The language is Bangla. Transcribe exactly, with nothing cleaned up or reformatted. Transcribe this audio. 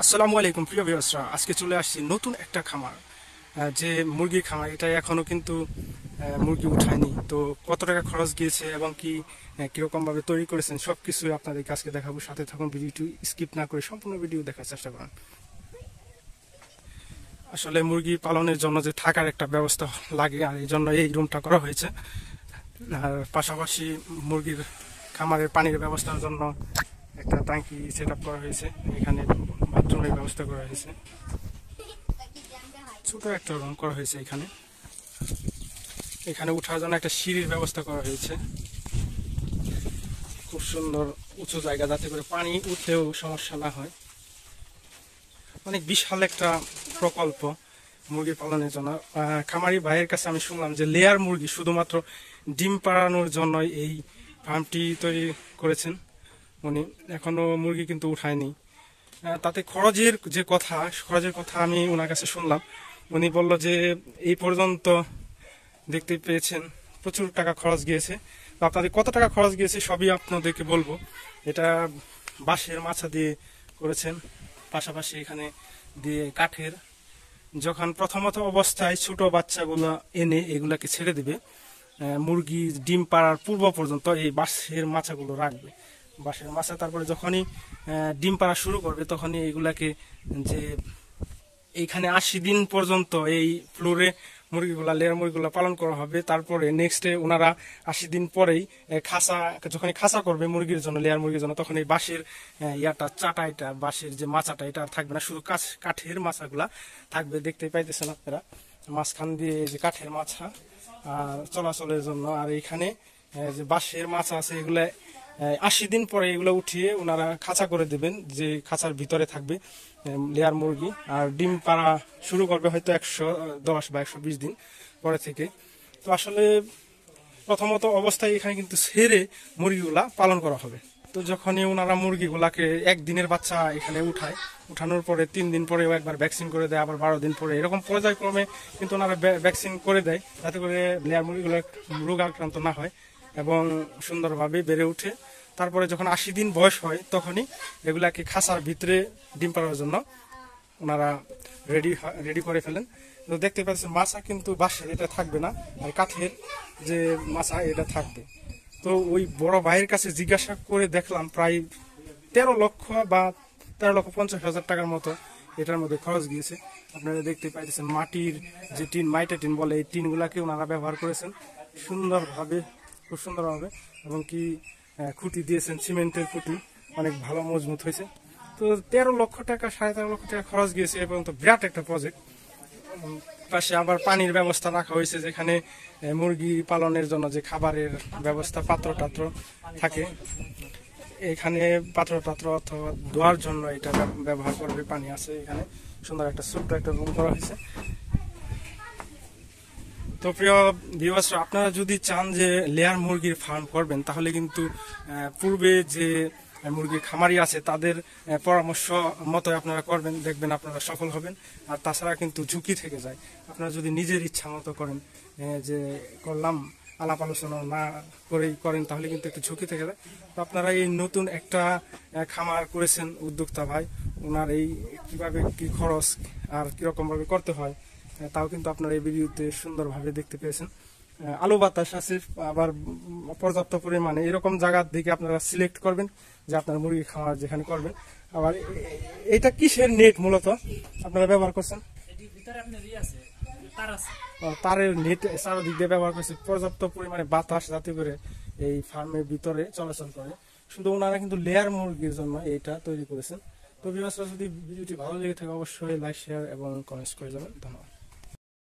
আসসালামু আলাইকুম প্রিয় ভিউয়ার্সরা, আজকে চলে আসছি নতুন একটা খামার, যে মুরগির খামার। এটা এখনো কিন্তু মুরগি উঠায়নি। তো কত টাকা খরচ গিয়েছে এবং কি কিরকম ভাবে তৈরি করেছেন সবকিছু আপনাদের আজকে দেখাবো। সাথে থাকুন, ভিডিওটি স্কিপ না করে সম্পূর্ণ ভিডিও দেখার চেষ্টা করুন। আসলে মুরগি পালনের জন্য যে থাকার একটা ব্যবস্থা লাগে, আর এই জন্য এই রুমটা করা হয়েছে। আর পাশাপাশি মুরগির খামারের পানির ব্যবস্থার জন্য একটা ট্যাঙ্কি সেট আপ করা হয়েছে। এখানে বাথরুমের ব্যবস্থা করা হয়েছে, ছোট একটা রুম করা হয়েছে। এখানে এখানে উঠার জন্য একটা সিঁড়ির ব্যবস্থা করা হয়েছে, খুব সুন্দর উঁচু জায়গা, যাতে করে পানি উঠলেও সমস্যা না হয়। অনেক বিশাল একটা প্রকল্প মুরগি পালনের জন্য। খামারি ভাইয়ের কাছে আমি শুনলাম যে লেয়ার মুরগি শুধুমাত্র ডিম পাড়ানোর জন্য এই ফার্মটি তৈরি করেছেন উনি। এখনো মুরগি কিন্তু উঠায়নি। তাতে খরচের যে কথা খরচের কথা আমি ওনার কাছে শুনলাম। উনি বলল যে এই পর্যন্ত দেখতে পেয়েছেন প্রচুর টাকা খরচ গিয়েছে। তো আপনাদের কত টাকা খরচ গিয়েছে সবই আপনাদেরকে বলবো। এটা বাঁশের মাচা দিয়ে করেছেন, পাশাপাশি এখানে দিয়ে কাঠের। যখন প্রথমত অবস্থায় ছোট বাচ্চাগুলো এনে এগুলাকে ছেড়ে দিবে, মুরগি ডিম পাড়ার পূর্ব পর্যন্ত এই বাঁশের মাচাগুলো রাখবে, বাঁশের মাচা। তারপরে যখনই ডিম পাড়া শুরু করবে তখনই এগুলাকে, যে এইখানে আশি দিন পর্যন্ত এই ফ্লোরে মুরগিগুলা লেয়ার মুরগিগুলা পালন করা হবে। তারপরে নেক্সট ডে ওনারা আশি দিন পরেই খাসা, যখন খাসা করবে মুরগির জন্য, লেয়ার মুরগির জন্য, তখন এই বাঁশের ইয়াটা চাটা, এটা বাঁশের যে মাচাটা, এটা আর থাকবে না, শুধু কাঠ কাঠের মাচাগুলা থাকবে। দেখতে পাইতেছেন আপনারা, মাঝখান দিয়ে যে কাঠের মাছা আর চলাচলের জন্য। আর এইখানে যে বাঁশের মাছা আছে, এগুলা আশি দিন পরে এগুলো উঠিয়ে ওনারা খাঁচা করে দেবেন, যে খাঁচার ভিতরে থাকবে লেয়ার মুরগি। আর ডিম পাড়া শুরু করবে হয়তো একশো দশ বা একশো বিশ দিন পরে থেকে। তো আসলে প্রথমত অবস্থায় এখানে কিন্তু ছেড়ে মুরগিগুলা পালন করা হবে। তো যখনই ওনারা মুরগিগুলাকে একদিনের বাচ্চা এখানে উঠায়, উঠানোর পরে তিন দিন পরেও একবার ভ্যাকসিন করে দেয়, আবার বারো দিন পরে, এরকম পর্যায়ক্রমে কিন্তু ওনারা ভ্যাকসিন করে দেয়, যাতে করে লেয়ার মুরগিগুলো রোগ আক্রান্ত না হয় এবং সুন্দরভাবে বেড়ে উঠে। তারপরে যখন আশি দিন বয়স হয় তখনই এগুলাকে খাঁচার ভিতরে ডিম পাড়ার জন্য ওনারা রেডি রেডি করে ফেলেন। তো দেখতে পাচ্ছেন মাছা কিন্তু বাঁশের এটা থাকবে না, আর কাঠের যে মাছা এটা থাকবে। তো ওই বড় ভাইয়ের কাছে জিজ্ঞাসা করে দেখলাম প্রায় তেরো লক্ষ বা তেরো লক্ষ পঞ্চাশ হাজার টাকার মতো এটার মধ্যে খরচ গিয়েছে। আপনারা দেখতে পাইতেছেন মাটির যে টিন, মাইটা টিন বলে, এই টিনগুলাকে ওনারা ব্যবহার করেছেন সুন্দরভাবে, খুব সুন্দরভাবে, এবং কি খুঁটি দিয়েছেন, সিমেন্টের খুঁটি, অনেক ভালো মজবুত হয়েছে। তো তেরো লক্ষ টাকা সাড়ে তেরো লক্ষ টাকা খরচ গিয়েছে এবং তো বিরাট একটা প্রজেক্ট। পাশে আবার পানির ব্যবস্থা রাখা হয়েছে, যেখানে মুরগি পালনের জন্য যে খাবারের ব্যবস্থা, পাত্র টাত্র থাকে, এখানে পাত্র টাত্র অথবা ধোয়ার জন্য এটা ব্যবহার করবে, পানি আছে এখানে। সুন্দর একটা ছোট্ট একটা রুম করা হয়েছে। তো প্রিয় ভিউয়ার্সরা, আপনারা যদি চান যে লেয়ার মুরগির ফার্ম করবেন, তাহলে কিন্তু পূর্বে যে মুরগির খামারি আছে তাদের পরামর্শ মতো আপনারা করবেন, দেখবেন আপনারা সফল হবেন। আর তাছাড়া কিন্তু ঝুঁকি থেকে যায়। আপনারা যদি নিজের ইচ্ছা মতো করেন, যে করলাম আলাপ আলোচনা না করেই করেন, তাহলে কিন্তু একটু ঝুঁকি থেকে যায়। তো আপনারা এই নতুন একটা খামার করেছেন উদ্যোক্তা ভাই, ওনার এই কিভাবে কি খরচ আর কিরকম ভাবে করতে হয় তাও কিন্তু আপনারা এই ভিডিওতে সুন্দরভাবে দেখতে পেয়েছেন। আলো বাতাস আছে, আবার পর্যাপ্ত পরিমাণে, এরকম জায়গার দিকে আপনারা সিলেক্ট করবেন যে আপনার মুরগি খামার যেখানে করবেন। আবার এটা কিসের নেট মূলত আপনারা ব্যবহার করছেন? তারের নেট চারদিক দিয়ে ব্যবহার করছে, পর্যাপ্ত পরিমাণে বাতাস যাতে করে এই ফার্মের ভিতরে চলাচল করে। শুধু ওনারা কিন্তু লেয়ার মুরগির জন্য এটা তৈরি করেছেন। তো ভিউয়ার্সরা, যদি ভিডিওটি ভালো লেগে থাকে অবশ্যই লাইক, শেয়ার এবং কমেন্টস করে যাবেন। ধন্যবাদ।